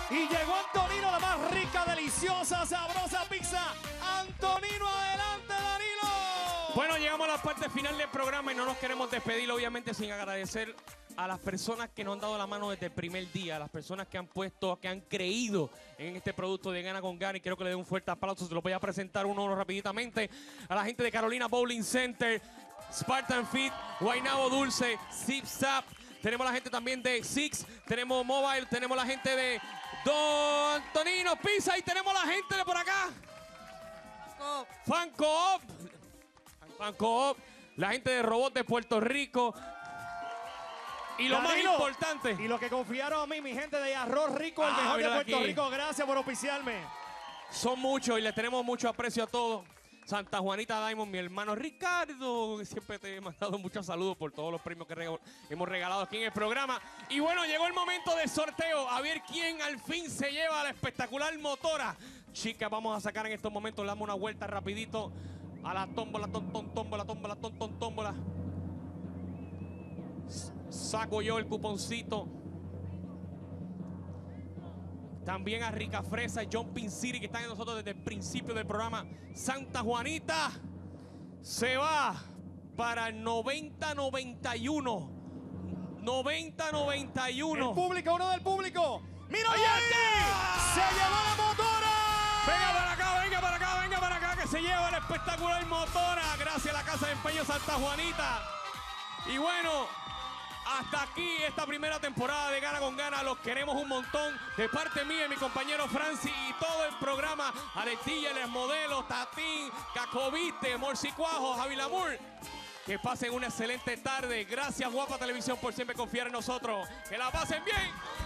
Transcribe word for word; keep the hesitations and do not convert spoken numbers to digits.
Y llegó Antonino, la más rica, deliciosa, sabrosa pizza. Antonino, adelante, Danilo. Bueno, llegamos a la parte final del programa y no nos queremos despedir, obviamente, sin agradecer a las personas que nos han dado la mano desde el primer día, a las personas que han puesto, que han creído en este producto de Gana con Gana, y quiero que le dé un fuerte aplauso. Se lo voy a presentar uno a uno rapiditamente. A la gente de Carolina Bowling Center, Spartan Fit, Guaynabo Dulce, Zip Zap. Tenemos la gente también de Six, tenemos Mobile, tenemos la gente de Don Antonino Pizza y tenemos la gente de por acá. Fan Coop. Fan Coop. La gente de Robot de Puerto Rico. Y lo Danilo, más importante. Y lo que confiaron a mí, mi gente de Arroz Rico, el Ah, mejor de Puerto aquí. Rico. Gracias por oficiarme. Son muchos y les tenemos mucho aprecio a todos. Santa Juanita Diamond, mi hermano Ricardo, que siempre te he mandado muchos saludos por todos los premios que reg hemos regalado aquí en el programa. Y bueno, llegó el momento del sorteo. A ver quién al fin se lleva la espectacular motora. Chicas, vamos a sacar en estos momentos, le damos una vuelta rapidito a la tómbola, ton, ton, tómbola, tómbola, ton, ton, tómbola. Saco yo el cuponcito. También a Rica Fresa y Jumping City, que están en nosotros desde el principio del programa. Santa Juanita se va para el noventa noventa y uno. noventa noventa y uno. El público, uno del público. ¡Mira ahí! está! ¡Se llevó la motora! Venga para acá, venga para acá, venga para acá, que se lleva la espectacular motora. Gracias a la Casa de Empeño Santa Juanita. Y bueno, hasta aquí esta primera temporada de Gana con Gana. Los queremos un montón. De parte mía y mi compañero Francis y todo el programa. Aletilla, Les Modelos, Tatín, Cacoviste, Morcicuajo, Javi Lamour. Que pasen una excelente tarde. Gracias, Guapa Televisión, por siempre confiar en nosotros. Que la pasen bien.